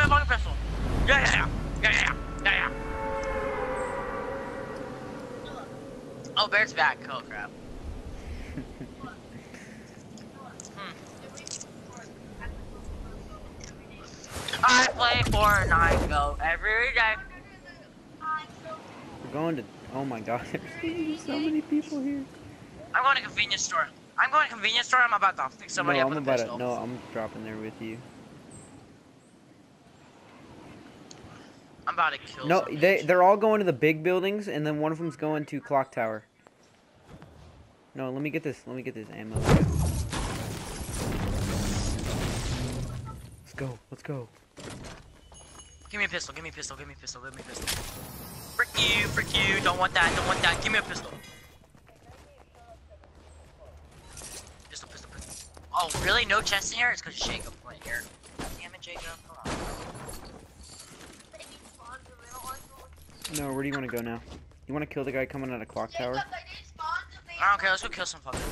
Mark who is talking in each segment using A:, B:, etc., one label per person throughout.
A: fucking pistol. Yeah. Oh, Bear's back. Oh crap. I play Fortnite Go every day.
B: We're going to. Oh my god, there's so many people here.
A: I'm going to convenience store. I'm about to fix somebody up with a pistol.
B: No, I'm dropping there with you.
A: I'm about to kill.
B: No, they're all going to the big buildings, and then one of them's going to Clock Tower. No, let me get this ammo. Let's go.
A: Give me a pistol. Frick you. Don't want that. Give me a pistol. Pistol. Oh, really? No chest in here? It's because Jacob went here. Damn it, Jacob. Come on.
B: No, where do you want to go now? You want to kill the guy coming out of Clock Tower?
A: I don't care. Let's go kill some fuckers.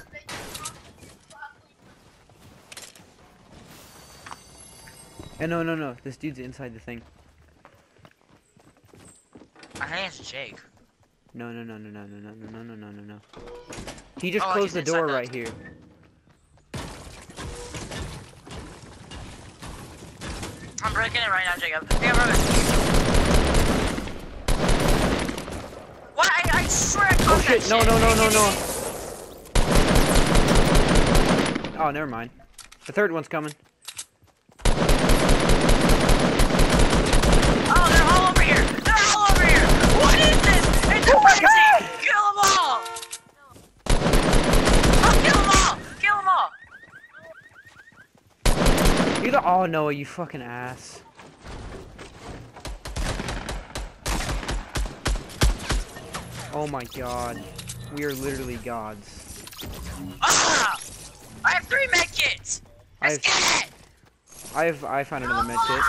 B: And no. This dude's inside the thing.
A: I think it's Jake.
B: No. He just closed the door right here.
A: I'm breaking it right now, Jacob. What? I swear I closed that shit.
B: No. Oh, never mind. The third one's coming.
A: Oh, they're all over here. What is this? It's
B: Oh my
A: crazy.
B: God!
A: Kill them all. Oh, kill them all.
B: You the oh no, you fucking ass. Oh my god. We are literally gods.
A: Ah! I have 3 med kits. Let's get it.
B: I found another med kit.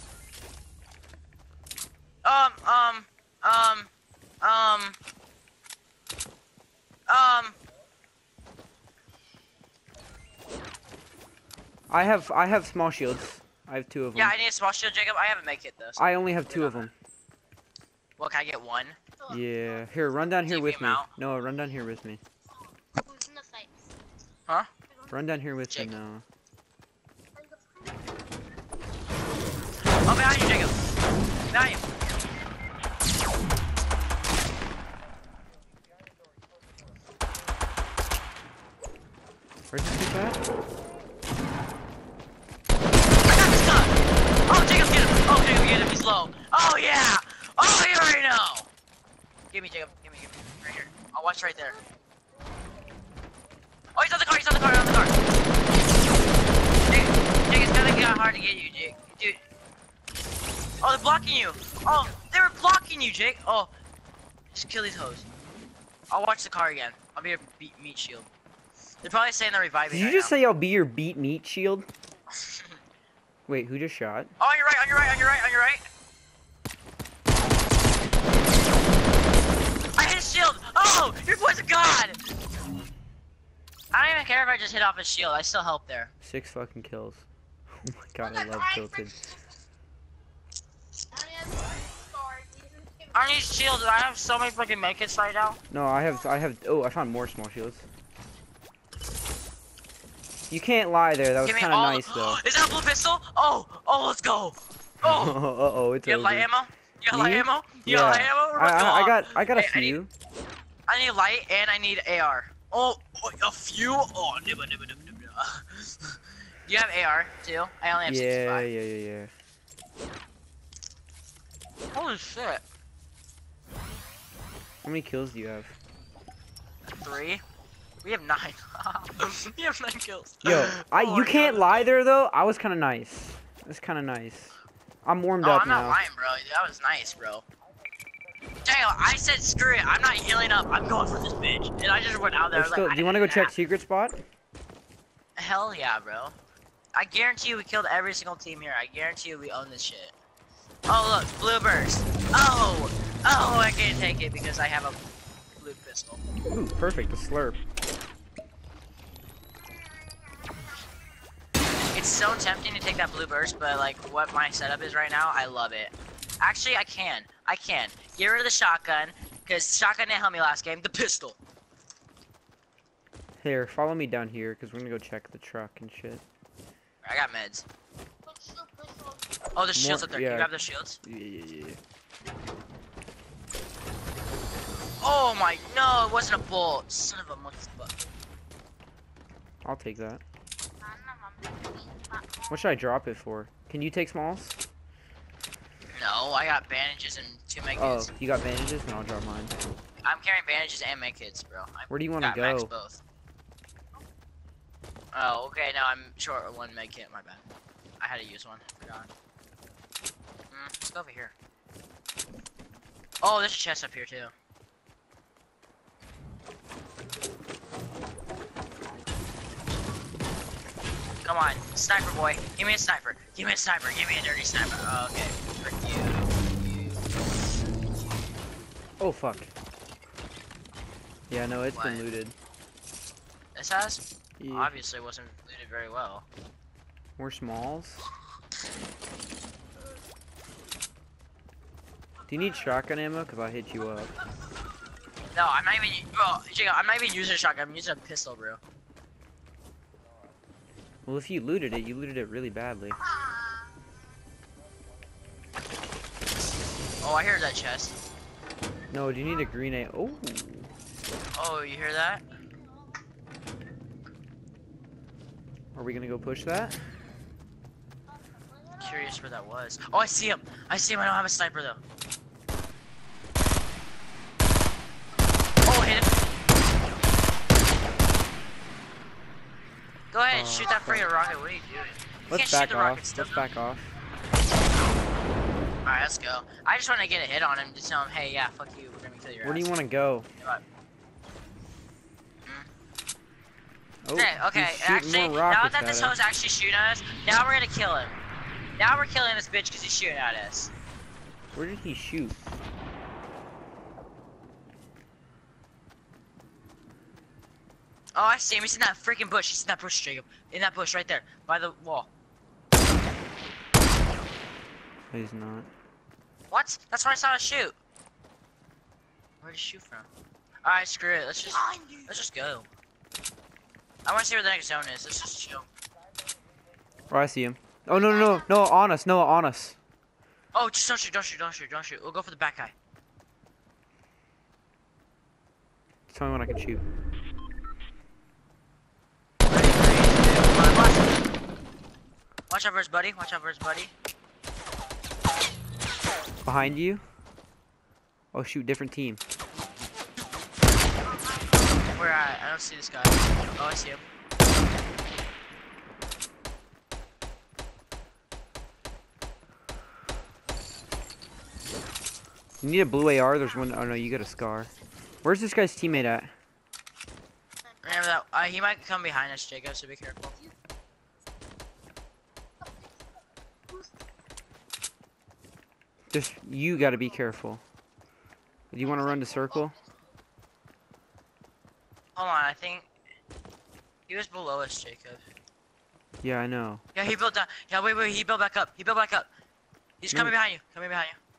B: I have small shields. I have 2 of them.
A: Yeah, I need a small shield, Jacob. I haven't made it though. So.
B: I only have 2 of them.
A: Well, can I get 1?
B: Yeah. Here, run down here
A: Take
B: with
A: him
B: me.
A: out.
B: No, run down here with me.
A: Huh?
B: Run down here with
A: Jake.
B: me now.
A: Oh, behind you, Jacob. Behind you.
B: Where's this dude at?
A: I got this gun. Oh, Jacob, get him. Oh, Jacob, get him. He's low. Oh, yeah. Oh, you already know. Give me, Jacob. Give me. Right here. I'll watch right there. Oh, he's on the car. Jake, it's kind of hard to get you, Jake. Dude. Oh, they're blocking you. Oh, they were blocking you, Jake. Oh, just kill these hoes. I'll watch the car again. I'll be your meat shield. They're probably saying they're reviving.
B: Did you just say I'll be your beat meat shield? Wait, who just shot?
A: Oh, on your right. I hit his shield. Oh, your boy's a god. I don't even care if I just hit off his shield. I still help there.
B: 6 fucking kills. Oh my god, I love Tilted.
A: I need shields. I have so many fucking medkits right now.
B: No, I have. Oh, I found more small shields. You can't lie there. That was kind of nice, though.
A: Is that a blue pistol? Oh, let's go. Oh.
B: It's
A: You got
B: over.
A: light ammo? You got light ammo?
B: I got a few.
A: I need light and I need AR. Oh, a few? Oh, nibba. You have AR too? I only have 65.
B: Yeah.
A: Holy shit.
B: How many kills do you have?
A: 3? We have 9. We have 9 kills.
B: Yo, you can't lie there though. I was kind of nice. That's kind of nice. I'm warmed up
A: I'm
B: now.
A: not lying, bro. That was nice, bro. Daniel, I said screw it. I'm not healing up. I'm going for this bitch. And I just went out there.
B: Let's go. Do you want to go check secret spot?
A: Hell yeah, bro. I guarantee you we killed every single team here. I guarantee you we own this shit. Oh, look. Blue burst. Oh, I can't take it because I have a blue pistol.
B: Ooh, perfect. A slurp.
A: It's so tempting to take that blue burst, but like what my setup is right now, I love it. Actually, I can. Get rid of the shotgun, because shotgun didn't help me last game. The pistol.
B: Here, follow me down here, because we're gonna go check the truck and shit.
A: I got meds. Oh, there's shields up there.
B: Yeah.
A: Can you grab the shields?
B: Yeah.
A: Oh my, no, it wasn't a bolt. Son of a monkey's butt.
B: I'll take that. What should I drop it for? Can you take smalls?
A: No, I got bandages and 2 med
B: Oh,
A: kits.
B: you got bandages? Then I'll drop mine.
A: I'm carrying bandages and med kits, bro.
B: Where do you want to
A: got max
B: go?
A: both. Oh, okay, now I'm short of 1 med kit, my bad. I had to use one. Forgot. Let's go over here. Oh, there's a chest up here too. Come on, sniper boy. Give me a sniper. Give me a sniper. Give me a dirty sniper. Oh, okay. Frick you.
B: Oh, fuck. Yeah, no, it's
A: What?
B: been looted.
A: This has?
B: Yeah.
A: Obviously wasn't looted very well.
B: More smalls? Do you need shotgun ammo? Because I'll hit you up.
A: No, I'm not even, bro, Jacob, I'm not even using a shotgun. I'm using a pistol, bro.
B: Well, if you looted it really badly.
A: Oh, I hear that chest.
B: No, do you need a green A? Oh.
A: Oh, you hear that?
B: Are we gonna go push that?
A: Curious where that was. Oh, I see him. I see him. I don't have a sniper though. Oh, hit him. Go ahead, shoot that friggin' rocket. What are you doing? You
B: Let's
A: can't
B: back
A: shoot the
B: off.
A: rocket still.
B: Let's back off.
A: Alright, let's go. I just want to get a hit on him to tell him, hey, yeah, fuck you. We're gonna kill your
B: Where do
A: ass.
B: you want to go? Oh,
A: Okay,
B: he's shooting
A: actually,
B: more
A: now
B: rockets
A: that
B: at
A: this
B: us.
A: hoe's actually shooting at us, now we're gonna kill him. Now we're killing this bitch because he's shooting at us.
B: Where did he shoot?
A: Oh, I see him. He's in that freaking bush. He's in that bush, Jacob. In that bush right there, by the wall.
B: He's not.
A: What? That's where I saw him shoot. Where did he shoot from? Alright, screw it. Let's just go. I want to see where the next zone is. Let's just chill.
B: Oh, I see him. Oh, no, no, no. No, on us. No, on us.
A: Oh, just don't shoot, don't shoot, don't shoot, don't shoot. We'll go for the back guy.
B: Tell me when I can shoot.
A: Watch out for his buddy. Watch out for his buddy.
B: Behind you? Oh, shoot. Different team.
A: Where at? I don't see this guy. Oh, I see him.
B: You need a blue AR. There's one. Oh, no. You got a scar. Where's this guy's teammate at?
A: Remember that? He might come behind us, Jacob, so be careful.
B: Just, you gotta be careful. Do you want to run the circle?
A: Hold on, I think he was below us, Jacob.
B: Yeah, I know.
A: Yeah, he built down. Yeah, wait, he built back up. He built back up. He's coming behind you. Coming behind you.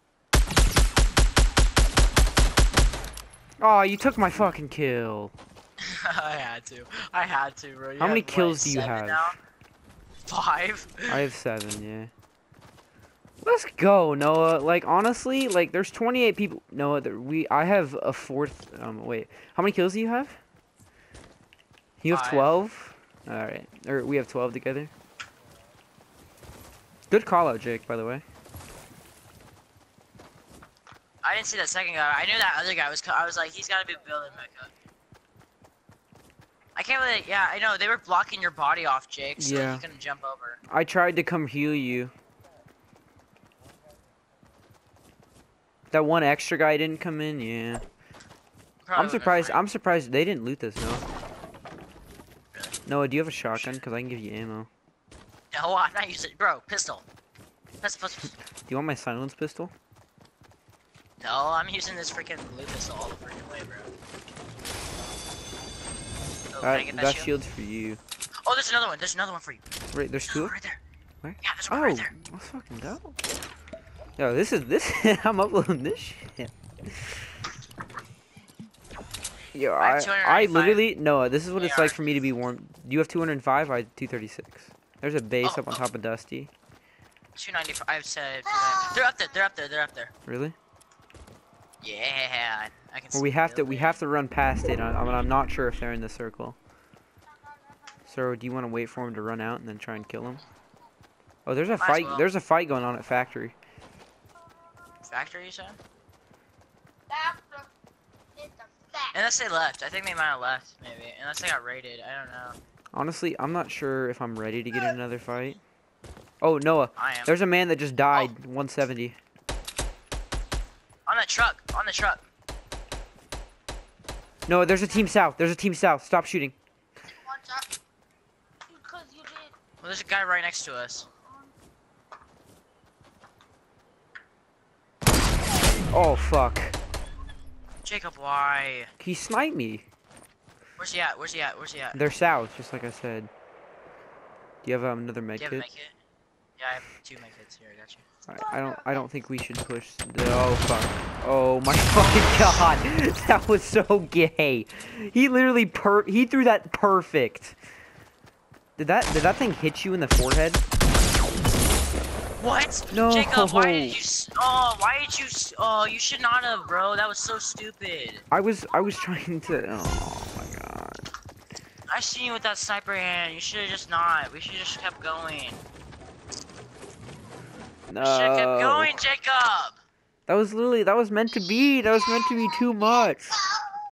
B: Oh, you took my fucking kill.
A: I had to. I had to, bro. You
B: How many
A: have,
B: kills
A: what,
B: do you
A: 7
B: have?
A: now? 5.
B: I have 7, yeah. Let's go, Noah. Like, honestly, like, there's 28 people. Noah, I have a 4th. Wait. How many kills do you have? You have
A: 5.
B: 12? Alright. Or we have 12 together. Good call out, Jake, by the way.
A: I didn't see that second guy. I knew that other guy was. I was like, he's gotta be building back up. I can't believe. Yeah, I know they were blocking your body off, Jake. So
B: Yeah.
A: you couldn't jump over.
B: I tried to come heal you. That one extra guy didn't come in, yeah.
A: Probably
B: I'm surprised. I'm surprised they didn't loot this, Noah. Noah, do you have a shotgun? Because I can give you ammo.
A: No, I'm not using. Bro, pistol. Pistol.
B: Do you want my silence pistol?
A: No, I'm using this freaking blue pistol all the freaking way, bro. Oh, can I get that
B: That
A: shield?
B: shield's for you.
A: Oh, there's another one. There's another one for you.
B: Right, there's two?
A: Right there.
B: Where?
A: Yeah, there's one
B: Oh,
A: right there.
B: let's fucking go. Yo, this. I'm uploading this shit. Yo,
A: I have
B: I
A: 295.
B: literally no. This is what it's
A: AR.
B: like for me to be warm. You have 205. I have 236. There's a base up on top of Dusty.
A: 295. I've said. They're up there. They're up there. They're up there.
B: Really?
A: Yeah, I can see.
B: Well, we have to run past it. I'm not sure if they're in the circle. So, do you want to wait for him to run out and then try and kill him? Oh, there's a
A: Might as
B: fight.
A: well.
B: There's a fight going on at factory.
A: Factory, you said? Unless they left. I think they might have left, maybe. Unless they got raided. I don't know.
B: Honestly, I'm not sure if I'm ready to get in another fight. Oh, Noah.
A: I am.
B: There's a man that just died. 170.
A: On the truck. On the truck.
B: No, there's a team south. There's a team south. Stop shooting.
A: Well, there's a guy right next to us.
B: Oh, fuck.
A: Jacob, why?
B: He sniped me.
A: Where's he at? Where's he at? Where's he at?
B: They're south, just like I said. Do you have another med
A: Do you have a
B: kit?
A: make it? Yeah, I have 2 make hits here. I got you.
B: I don't think we should push the. Oh fuck! Oh my fucking god! That was so gay. He literally he threw that perfect. Did that thing hit you in the forehead?
A: What?
B: No.
A: Jacob, why did you? Why did you? Oh, you should not have, bro. That was so stupid.
B: I was trying to. Oh my god.
A: I seen you with that sniper hand. You should have just not. We should have just kept going.
B: No.
A: Should have kept going, Jacob.
B: That was meant to be. That was meant to be too much.